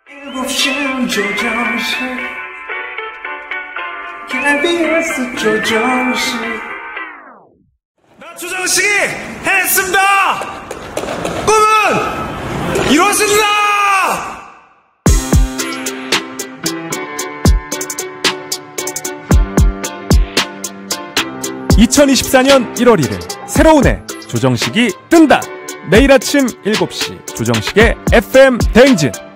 7시 조정식 KBS 조정식 나 조정식이 했습니다. 꿈은 이뤘습니다. 2024년 1월 1일 새로운 해 조정식이 뜬다. 매일 아침 7시 조정식의 FM 대행진.